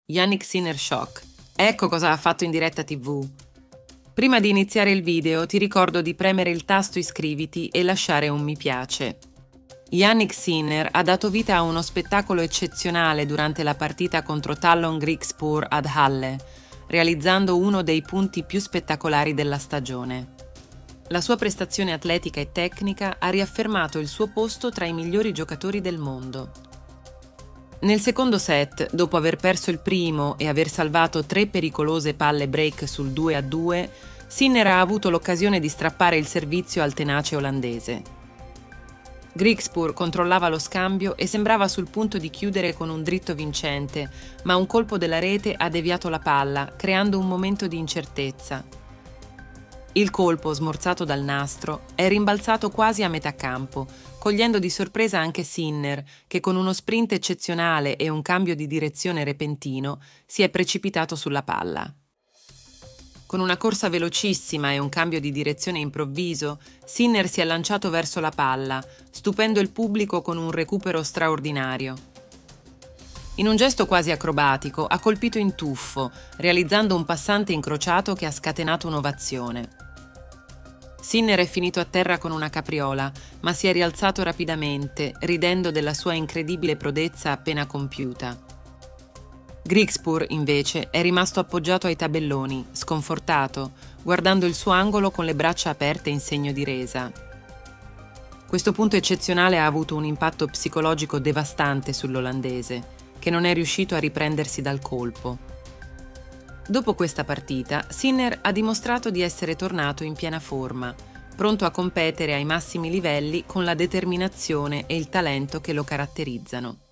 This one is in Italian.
Jannik Sinner shock. Ecco cosa ha fatto in diretta TV. Prima di iniziare il video ti ricordo di premere il tasto iscriviti e lasciare un mi piace. Jannik Sinner ha dato vita a uno spettacolo eccezionale durante la partita contro Tallon Griekspoor ad Halle, realizzando uno dei punti più spettacolari della stagione. La sua prestazione atletica e tecnica ha riaffermato il suo posto tra i migliori giocatori del mondo. Nel secondo set, dopo aver perso il primo e aver salvato 3 pericolose palle break sul 2-2, Sinner ha avuto l'occasione di strappare il servizio al tenace olandese. Griekspoor controllava lo scambio e sembrava sul punto di chiudere con un dritto vincente, ma un colpo della rete ha deviato la palla, creando un momento di incertezza. Il colpo, smorzato dal nastro, è rimbalzato quasi a metà campo, cogliendo di sorpresa anche Sinner, che con uno sprint eccezionale e un cambio di direzione repentino si è precipitato sulla palla. Con una corsa velocissima e un cambio di direzione improvviso, Sinner si è lanciato verso la palla, stupendo il pubblico con un recupero straordinario. In un gesto quasi acrobatico ha colpito in tuffo, realizzando un passante incrociato che ha scatenato un'ovazione. Sinner è finito a terra con una capriola, ma si è rialzato rapidamente, ridendo della sua incredibile prodezza appena compiuta. Griekspoor, invece, è rimasto appoggiato ai tabelloni, sconfortato, guardando il suo angolo con le braccia aperte in segno di resa. Questo punto eccezionale ha avuto un impatto psicologico devastante sull'olandese, che non è riuscito a riprendersi dal colpo. Dopo questa partita, Sinner ha dimostrato di essere tornato in piena forma, pronto a competere ai massimi livelli con la determinazione e il talento che lo caratterizzano.